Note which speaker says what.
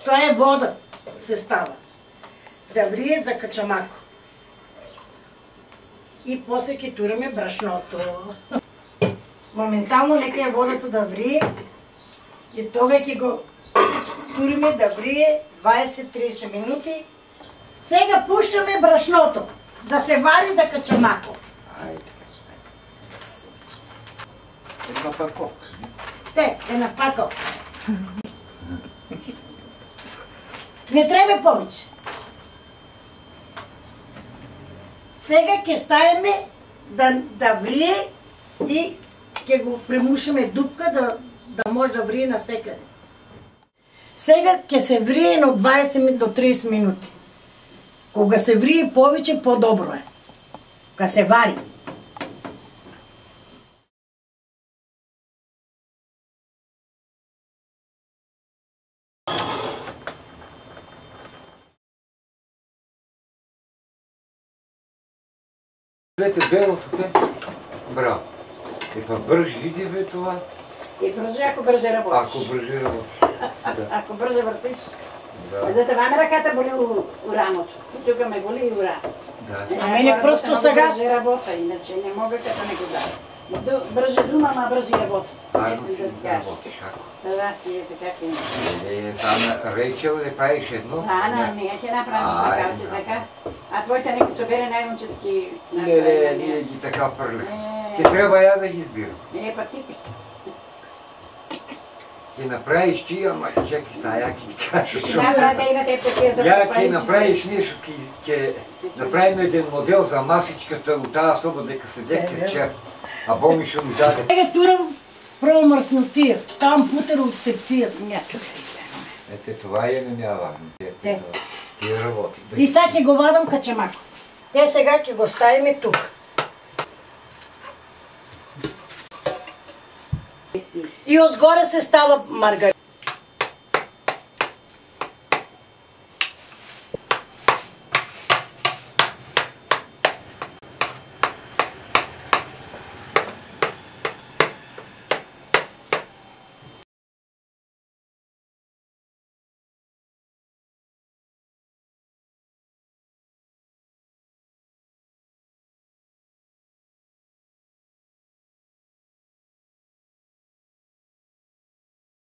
Speaker 1: Тоа е вода се става. Да врие за качамако. И после ќе тураме брашното. Моментално нека е водата да врие и тога ќе го туриме да врие 20-30 минути. Сега пушчаме брашното да се вари за качамако.
Speaker 2: Ајде. Една паковка.
Speaker 1: Една паковка. Не треба повече. Сега ќе ставиме да врие и ќе го премушаме дупка да може да врие насекаде. Сега ќе се врие на 20 до 30 минути. Кога се врие повече, по-добро е. Кога се вари.
Speaker 2: Гледате белото те? Браво. Па бърже иди бе това.
Speaker 1: И бърже, ако бърже работиш.
Speaker 2: Ако бърже работиш.
Speaker 1: Ако бърже въртиш.
Speaker 2: Да.
Speaker 1: Затова ме ръката боли у рамото. И тук ме боли и у рамото.
Speaker 2: Да.
Speaker 1: А мене просто сега...
Speaker 3: Бърже работа, иначе не мога като не го дам. Бърже дума, ама бърже работа.
Speaker 2: Арно си работиш.
Speaker 3: Да, си е така си.
Speaker 2: Сама Рейчел ли правиш едно?
Speaker 3: Ана, не, ще направим ръкавици така. А твоите нека ще бере най-момче таки...
Speaker 2: Не, ние ги така пърлях. Ке трябва я да ги избирам.
Speaker 3: Не, па ти.
Speaker 2: Ке направиш ти, ама чакай сега, я ки кажа.
Speaker 3: Да, да имате такива за
Speaker 2: Я ке направиш нещо, ке направим един модел за масичката от тази соба, дека седе кечер. А Боми ще ми даде.
Speaker 1: Сега турам право мръснотия. Ставам путер от тепцията.
Speaker 2: Ете, това е няма. Ти работи.
Speaker 1: И сега ќе го вадам качамако. Те сега ќе го ставиме тук. И отгоре се става маргарин.